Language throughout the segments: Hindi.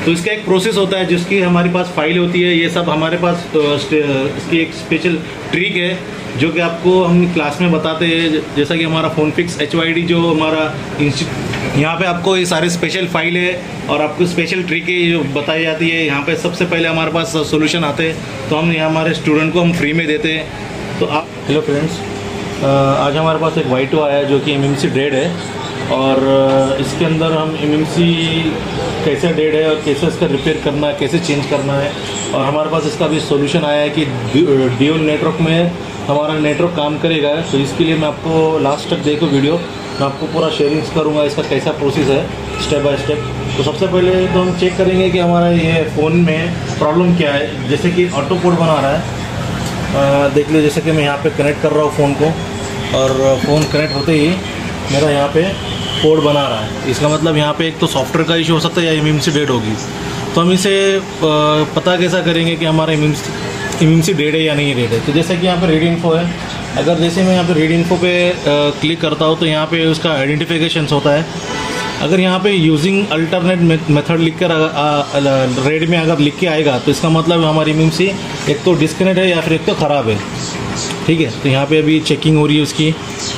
तो इसका एक प्रोसेस होता है जिसकी हमारे पास फाइल होती है। ये सब हमारे पास इसकी एक स्पेशल ट्रिक है जो कि आपको हम क्लास में बताते हैं। जैसा कि हमारा फ़ोन फिक्स HYD जो हमारा यहाँ पे आपको ये सारे स्पेशल फाइल है और आपको स्पेशल ट्रिक है जो बताई जाती है। यहाँ पे सबसे पहले हमारे पास सोल्यूशन आते हैं तो हम यहाँ हमारे स्टूडेंट को हम फ्री में देते हैं। तो आप हेलो फ्रेंड्स, आज हमारे पास एक Y2 आया है जो कि MMC डेड है और इसके अंदर हम MMC कैसे डेड है और कैसे इसका रिपेयर करना है, कैसे चेंज करना है। और हमारे पास इसका भी सॉल्यूशन आया है कि ड्यूल नेटवर्क में हमारा नेटवर्क काम करेगा। तो इसके लिए मैं आपको लास्ट तक देखो वीडियो, मैं आपको पूरा शेयरिंग्स करूँगा इसका कैसा प्रोसेस है स्टेप बाय स्टेप। तो सबसे पहले तो हम चेक करेंगे कि हमारा ये फ़ोन में प्रॉब्लम क्या है। जैसे कि ऑटो पोर्ट बना रहा है, देख लीजिए। जैसे कि मैं यहाँ पे कनेक्ट कर रहा हूँ फ़ोन को और फ़ोन कनेक्ट होते ही मेरा यहाँ पे पोर्ट बना रहा है। इसका मतलब यहाँ पे एक तो सॉफ्टवेयर का इशू हो सकता है या MMC डेड होगी। तो हम इसे पता कैसा करेंगे कि हमारा MMC डेड है या नहीं डेड है। तो जैसे कि यहाँ पे रीड इन्फो है, अगर जैसे मैं यहाँ पे रीड इन्फो पे क्लिक करता हूँ तो यहाँ पे उसका आइडेंटिफिकेशंस होता है। अगर यहाँ पे यूजिंग अल्टरनेट मेथड लिख कर रेड में अगर लिख के आएगा तो इसका मतलब हमारी MMC एक तो डिस्कनेक्ट है या फिर एक तो ख़राब है। ठीक है, तो यहाँ पे अभी चेकिंग हो रही है उसकी।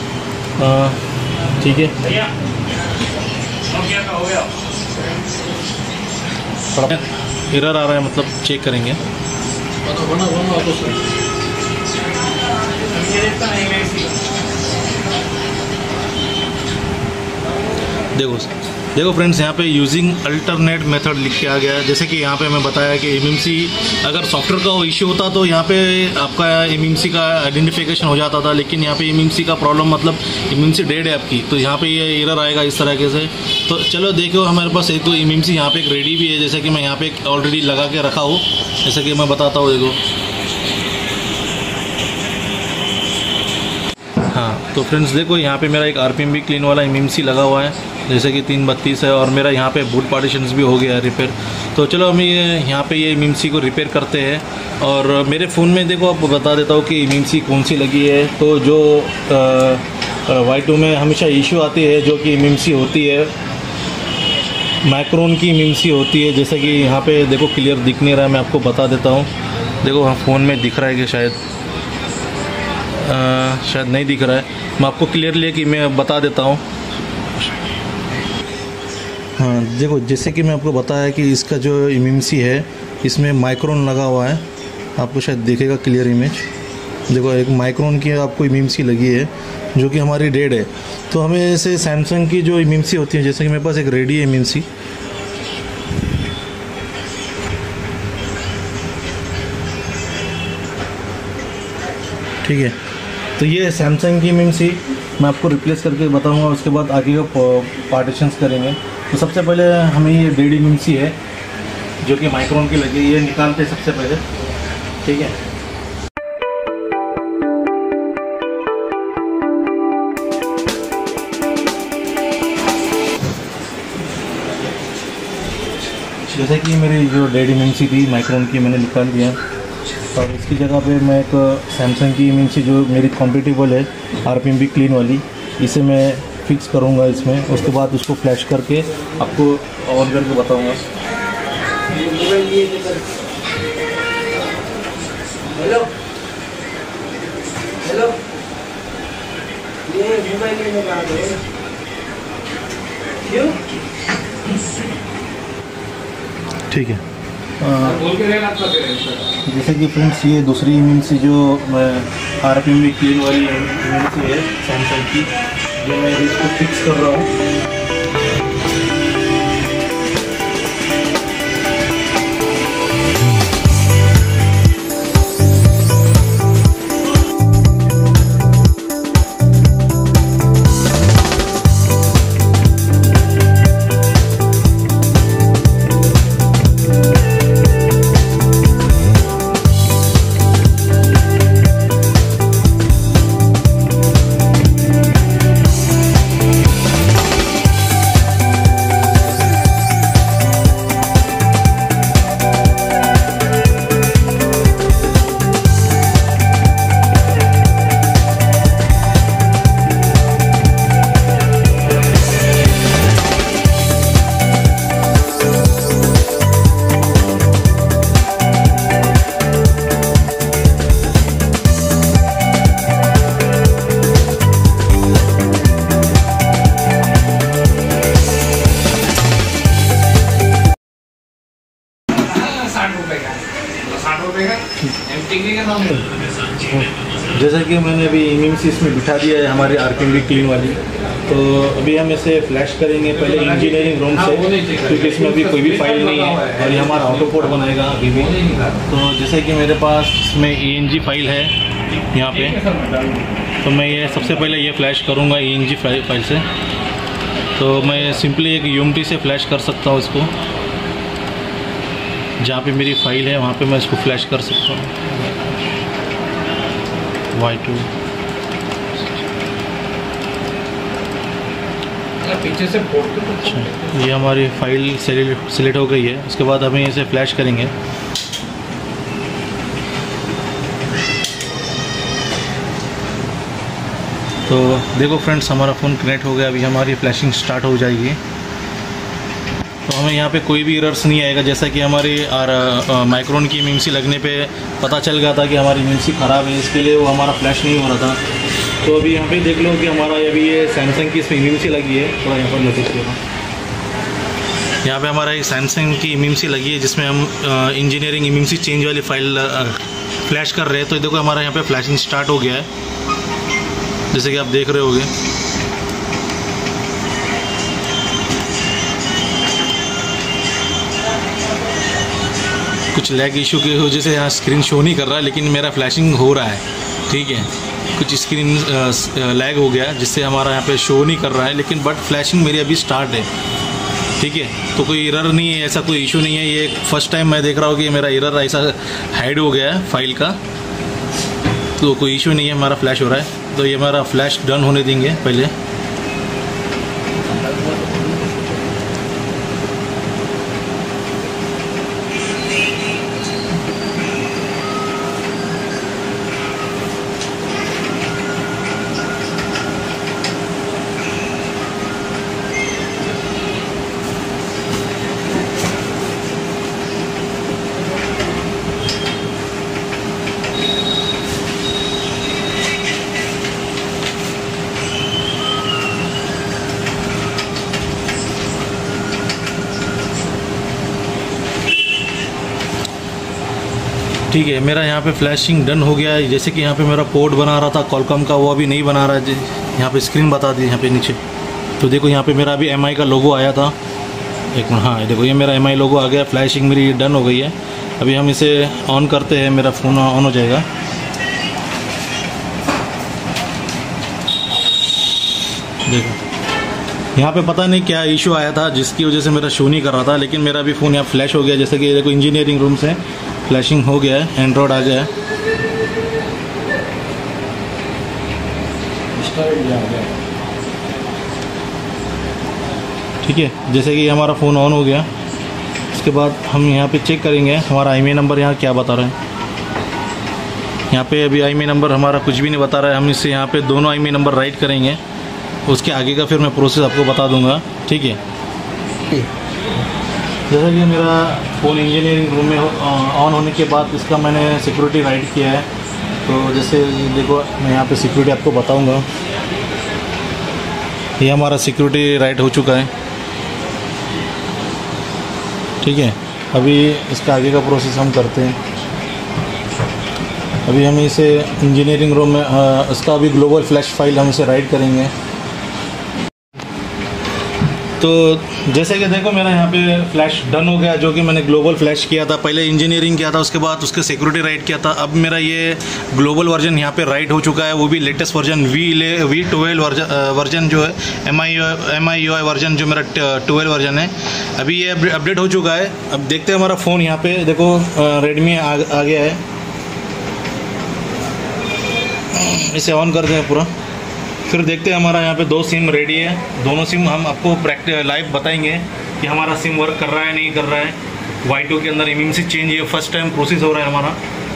ठीक है, थोड़ा एरर आ रहा है, मतलब चेक करेंगे। देखो फ्रेंड्स, यहाँ पे यूजिंग अल्टरनेट मेथड लिख के आ गया है। जैसे कि यहाँ पे मैं बताया कि MMC अगर सॉफ्टवेयर का इश्यू होता तो यहाँ पे आपका MMC का आइडेंटिफिकेशन हो जाता था, लेकिन यहाँ पे MMC का प्रॉब्लम मतलब MMC डेड है आपकी, तो यहाँ पे ये एरर आएगा इस तरीके से। तो चलो देखो, हमारे पास एक तो MMC यहाँ पे एक रेडी भी है, जैसे कि मैं यहाँ पे ऑलरेडी लगा के रखा हूँ। जैसे कि मैं बताता हूँ, देखो। हाँ, तो फ्रेंड्स देखो, यहाँ पे मेरा एक RPMB क्लीन वाला MMC लगा हुआ है, जैसे कि 332 है, और मेरा यहाँ पे बूट पार्टीशंस भी हो गया है रिपेयर। तो चलो हम यहाँ पे ये MMC को रिपेयर करते हैं। और मेरे फ़ोन में देखो, आपको बता देता हूँ कि MMC कौन सी लगी है। तो जो Y2 में हमेशा इशू आती है जो कि MMC होती है, माइक्रोन की MMC होती है। जैसे कि यहाँ पे देखो क्लियर दिख नहीं रहा है, मैं आपको बता देता हूँ। देखो हाँ, फ़ोन में दिख रहा है कि शायद नहीं दिख रहा है, मैं आपको क्लियरली कि मैं बता देता हूँ। हाँ देखो, जैसे कि मैं आपको बताया कि इसका जो MMC है इसमें माइक्रोन लगा हुआ है, आपको शायद दिखेगा क्लियर इमेज। देखो, एक माइक्रोन की आपको MMC लगी है जो कि हमारी डेड है। तो हमें ऐसे सैमसंग की जो MMC होती है, जैसे कि मेरे पास एक रेडी है MMC, ठीक है। तो ये सैमसंग की MMC मैं आपको रिप्लेस करके बताऊंगा, उसके बाद आगे का पार्टीशंस करेंगे। तो सबसे पहले हमें ये डेड MMC है जो कि माइक्रोन की लगी, ये निकालते हैं सबसे पहले, ठीक है। जैसे कि मेरी जो डेड MMC थी माइक्रोन की, मैंने निकाल दिया और इसकी जगह पे मैं एक सैमसंग की MMC जो मेरी कॉम्पेटिबल है RPMB क्लीन वाली, इसे मैं फिक्स करूँगा इसमें। उसके बाद उसको फ्लैश करके आपको ऑन करके बताऊँगा। हेलो हेलो, ये मोबाइल में बात है क्यों? ठीक है। जैसे कि फ्रेंड्स, ये दूसरी MMC जो RPMB क्लीन वाली MMC है सैमसंग की, जो मैं इसको फिक्स कर रहा हूँ। जैसा कि मैंने अभी इमिमसी इसमें बिठा दिया है हमारी आरकेएमडी क्लीन वाली, तो अभी हम इसे फ्लैश करेंगे पहले इंजीनियरिंग रूम से, क्योंकि इसमें अभी कोई भी फाइल नहीं है और ये हमारा ऑटो कोड बनाएगा अभी भी। तो जैसे कि मेरे पास इसमें ENG फाइल है यहाँ पे, तो मैं ये सबसे पहले ये फ्लैश करूँगा ENG फाइल से। तो मैं सिंपली एक UMT से फ्लैश कर सकता हूँ इसको, जहाँ पे मेरी फाइल है वहाँ पे मैं इसको फ्लैश कर सकता हूँ। Y2 पीछे से अच्छा, ये हमारी फाइल सिलेक्ट हो गई है। उसके बाद हमें इसे फ्लैश करेंगे। तो देखो फ्रेंड्स, हमारा फ़ोन कनेक्ट हो गया। अभी हमारी फ्लैशिंग स्टार्ट हो जाएगी। तो हमें यहाँ पे कोई भी एरर्स नहीं आएगा, जैसा कि हमारी माइक्रोन की इमिमसी लगने पे पता चल गया था कि हमारी इमिमसी ख़राब है, इसके लिए वो हमारा फ्लैश नहीं हो रहा था। तो अभी यहाँ पे देख लो कि हमारा अभी ये सैमसंग की इसमें इमिमसी लगी है। थोड़ा यहाँ पर नोटिस करो, यहाँ पे हमारा एक सैमसंग की इमिमसी लगी है, जिसमें हम इंजीनियरिंग इमिमसी चेंज वाली फाइल फ्लैश कर रहे हैं। तो देखो हमारा यहाँ पे फ्लैशिंग स्टार्ट हो गया है, जैसे कि आप देख रहे होगे। कुछ लैग इशू की वजह से यहाँ स्क्रीन शो नहीं कर रहा है, लेकिन मेरा फ्लैशिंग हो रहा है। ठीक है, कुछ स्क्रीन लैग हो गया जिससे हमारा यहाँ पे शो नहीं कर रहा है, लेकिन बट फ्लैशिंग मेरी अभी स्टार्ट है। ठीक है, तो कोई एरर नहीं है, ऐसा कोई इशू नहीं है। ये फर्स्ट टाइम मैं देख रहा हूँ कि मेरा एरर ऐसा हाइड हो गया है फाइल का, तो कोई इशू नहीं है, हमारा फ्लैश हो रहा है। तो ये हमारा फ्लैश डन होने देंगे पहले। ठीक है, मेरा यहाँ पे फ्लैशिंग डन हो गया है। जैसे कि यहाँ पे मेरा पोर्ट बना रहा था कॉलकॉम का, वो अभी नहीं बना रहा है। यहाँ पे स्क्रीन बता दी यहाँ पे नीचे। तो देखो यहाँ पे मेरा अभी MI का लोगो आया था। एक मिनट, हाँ देखो ये मेरा MI लोगो आ गया। फ्लैशिंग मेरी डन हो गई है। अभी हम इसे ऑन करते हैं, मेरा फ़ोन ऑन हो जाएगा। देखो यहाँ पे पता नहीं क्या इशू आया था जिसकी वजह से मेरा शो नहीं कर रहा था, लेकिन मेरा अभी फ़ोन यहाँ फ्लैश हो गया। जैसे कि देखो इंजीनियरिंग रूम से फ्लैशिंग हो गया है, एंड्रॉयड आ गया है। ठीक है, जैसे कि हमारा फ़ोन ऑन हो गया। उसके बाद हम यहाँ पे चेक करेंगे हमारा IMEI नंबर यहाँ क्या बता रहा है। यहाँ पे अभी IMEI नंबर हमारा कुछ भी नहीं बता रहा है। हम इससे यहाँ पे दोनों IMEI नंबर राइट करेंगे, उसके आगे का फिर मैं प्रोसेस आपको बता दूंगा। ठीक है, जैसा कि मेरा फ़ोन इंजीनियरिंग रूम में ऑन होने के बाद इसका मैंने सिक्योरिटी राइट किया है। तो जैसे देखो मैं यहाँ पे सिक्योरिटी आपको बताऊंगा। ये हमारा सिक्योरिटी राइट हो चुका है। ठीक है, अभी इसका आगे का प्रोसेस हम करते हैं। अभी हम इसे इंजीनियरिंग रूम में इसका अभी ग्लोबल फ्लैश फाइल हम इसे राइट करेंगे। तो जैसे कि देखो मेरा यहाँ पे फ्लैश डन हो गया, जो कि मैंने ग्लोबल फ्लैश किया था। पहले इंजीनियरिंग किया था, उसके बाद उसके सिक्योरिटी राइट किया था। अब मेरा ये ग्लोबल वर्जन यहाँ पे राइट हो चुका है, वो भी लेटेस्ट वर्जन V12 वर्जन जो है MIUI वर्जन जो मेरा 12 वर्जन है, अभी ये अपडेट हो चुका है। अब देखते हैं हमारा फ़ोन यहाँ पे देखो रेडमी आ गया है। इसे ऑन करते हैं पूरा, फिर देखते हैं हमारा यहाँ पे 2 सिम रेडी है। दोनों सिम हम आपको लाइव बताएंगे कि हमारा सिम वर्क कर रहा है नहीं कर रहा है। Y2 के अंदर इमिमसी चेंज ये फर्स्ट टाइम प्रोसेस हो रहा है हमारा।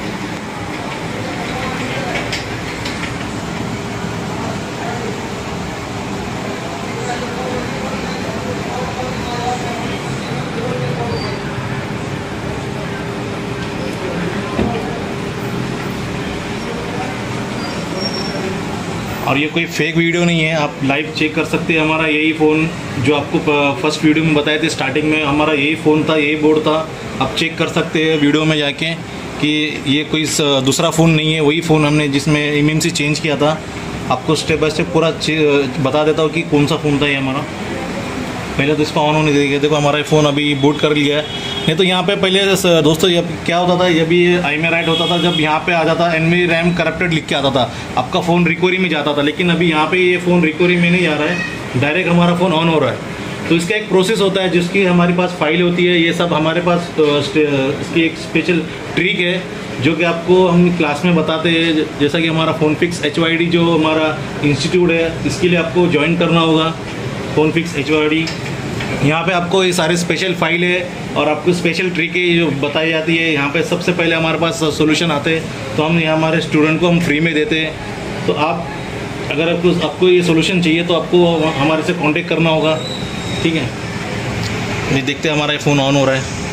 और ये कोई फेक वीडियो नहीं है, आप लाइव चेक कर सकते हैं। हमारा यही फ़ोन जो आपको फर्स्ट वीडियो में बताए थे स्टार्टिंग में, हमारा यही फ़ोन था, यही बोर्ड था। आप चेक कर सकते हैं वीडियो में जाके कि कि ये कोई दूसरा फ़ोन नहीं है, वही फ़ोन हमने जिसमें एमएमसी चेंज किया था। आपको स्टेप बाय स्टेप पूरा बता देता हूँ कि कौन सा फ़ोन था ये हमारा। पहले तो इसको ऑन होने देंगे। देखो हमारा फ़ोन अभी बूट कर लिया है। नहीं तो यहाँ पे पहले दोस्तों ये क्या होता था, ये भी iMe राइट होता था, जब यहाँ पे आ जाता NV RAM करप्टेड लिख के आता था, आपका फ़ोन रिकवरी में जाता था। लेकिन अभी यहाँ पे ये फ़ोन रिकवरी में नहीं आ रहा है, डायरेक्ट हमारा फ़ोन ऑन हो रहा है। तो इसका एक प्रोसेस होता है जिसकी हमारे पास फाइल होती है, ये सब हमारे पास इसकी एक स्पेशल ट्रिक है जो कि आपको हम क्लास में बताते हैं। जैसा कि हमारा फ़ोन फिक्स HYD जो हमारा इंस्टीट्यूट है, इसके लिए आपको ज्वाइन करना होगा फ़ोन फिक्स HYD। यहाँ पे आपको ये सारे स्पेशल फाइल है और आपको स्पेशल ट्रिक है जो बताई जाती है। यहाँ पे सबसे पहले हमारे पास सोल्यूशन आते हैं, तो हम यहाँ हमारे स्टूडेंट को हम फ्री में देते हैं। तो आप अगर आपको ये सोल्यूशन चाहिए तो आपको हमारे से कांटेक्ट करना होगा, ठीक है। ये देखते हैं हमारा फ़ोन ऑन हो रहा है।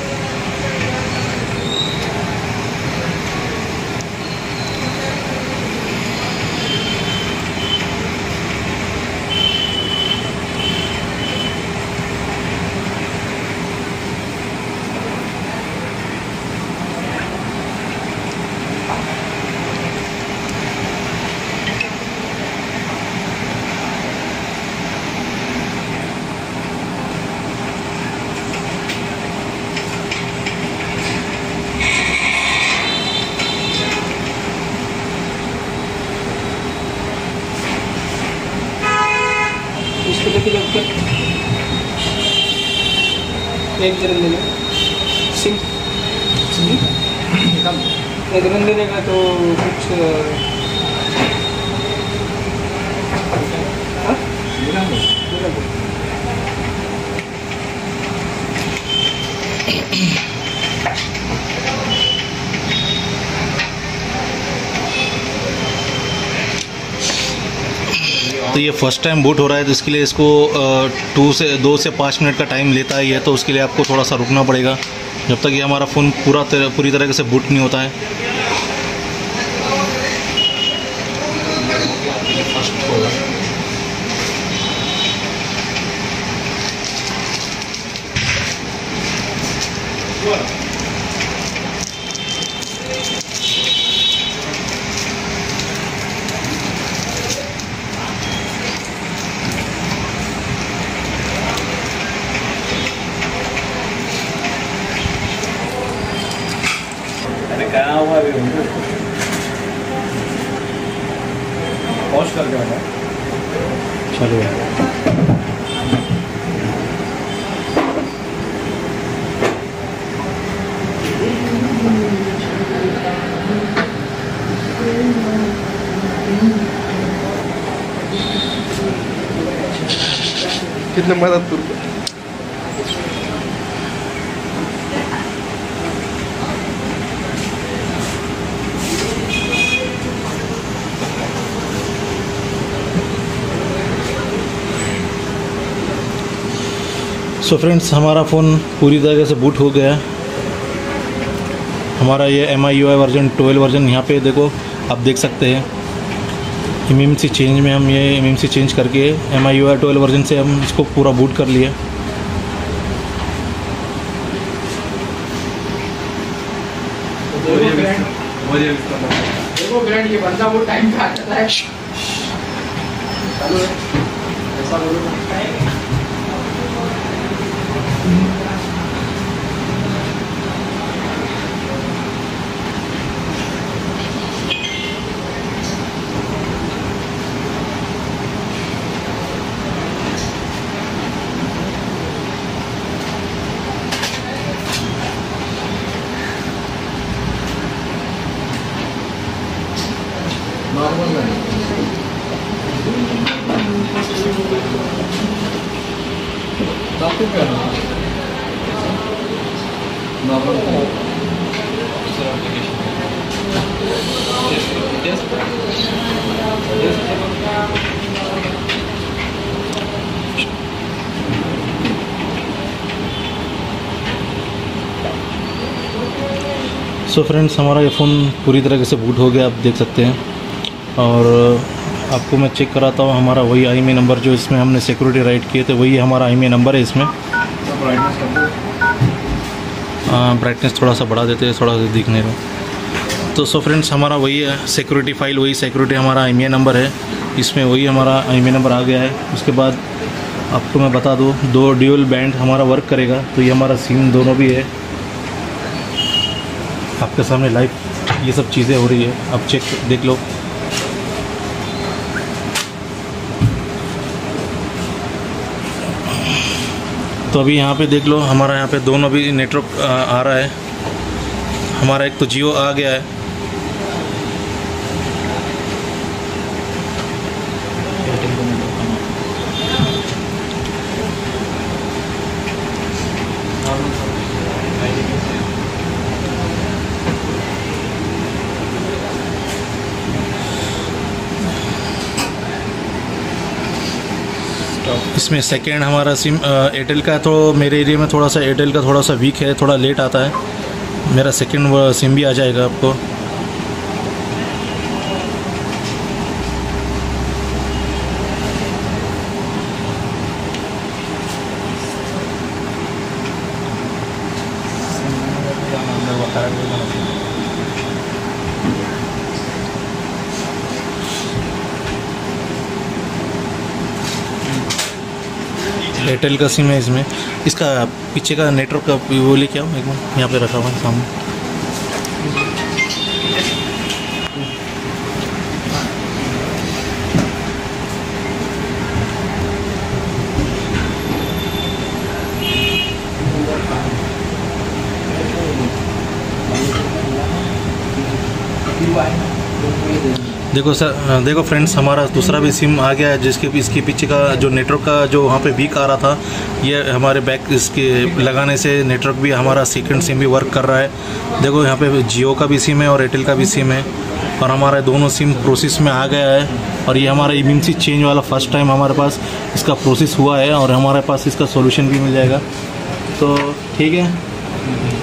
इसको देखिए डॉक्टर, एक रन देगा सिम एक रन दे देगा तो कुछ तो ये फर्स्ट टाइम बूट हो रहा है, तो इसके लिए इसको 2 से 5 मिनट का टाइम लेता है ये। तो उसके लिए आपको थोड़ा सा रुकना पड़ेगा जब तक ये हमारा फ़ोन पूरी तरह से बूट नहीं होता है। क्या हुआ अभी पॉज कर दिया चलो कितने मदद तुरको सो फ्रेंड्स, हमारा फ़ोन पूरी तरह से बूट हो गया। हमारा ये MIUI वर्जन 12 वर्जन यहाँ पे देखो, आप देख सकते हैं MMC चेंज में हम ये MMC चेंज करके MIUI 12 वर्जन से हम इसको पूरा बूट कर लिए। देखो फ्रेंड, ये बंदा वो टाइम पे आ जाता है। ऐसा बोलो सो फ्रेंड्स, हमारा ये फ़ोन पूरी तरह से बूट हो गया, आप देख सकते हैं। और आपको मैं चेक कराता हूँ, हमारा वही IMEI नंबर जो इसमें हमने सिक्योरिटी राइट किए थे, वही हमारा IMEI नंबर है इसमें। ब्राइटनेस थोड़ा सा बढ़ा देते हैं, थोड़ा सा दिखने में। तो सो फ्रेंड्स हमारा वही है सिक्योरिटी फाइल, वही सिक्योरिटी हमारा IMEI नंबर है, इसमें वही हमारा IMEI नंबर आ गया है। उसके बाद आपको मैं बता दूँ 2 ड्यूल बैंड हमारा वर्क करेगा। तो ये हमारा सिम दोनों भी है, आपके सामने लाइव ये सब चीज़ें हो रही है, आप चेक देख लो। तो अभी यहाँ पे देख लो हमारा यहाँ पे दोनों भी नेटवर्क आ रहा है। हमारा एक तो जियो आ गया है, इसमें सेकेंड हमारा सिम एयरटेल का। तो मेरे एरिया में थोड़ा सा एयरटेल का थोड़ा सा वीक है, थोड़ा लेट आता है। मेरा सेकेंड सिम भी आ जाएगा आपको। एयरटेल का सिम है इसमें। इसका पीछे का नेटवर्क का वो लेके आओ एक बार, यहाँ पे रखा हुआ है सामने। देखो सर, देखो फ्रेंड्स हमारा दूसरा भी सिम आ गया है, जिसके इसके पीछे का जो नेटवर्क का जो वहाँ पे वीक आ रहा था, ये हमारे बैक इसके लगाने से नेटवर्क भी हमारा सेकंड सिम भी वर्क कर रहा है। देखो यहाँ पे जियो का भी सिम है और एयरटेल का भी सिम है, और हमारा दोनों सिम प्रोसेस में आ गया है। और ये हमारा इमरजेंसी चेंज वाला फर्स्ट टाइम हमारे पास इसका प्रोसेस हुआ है, और हमारे पास इसका सोल्यूशन भी मिल जाएगा। तो ठीक है।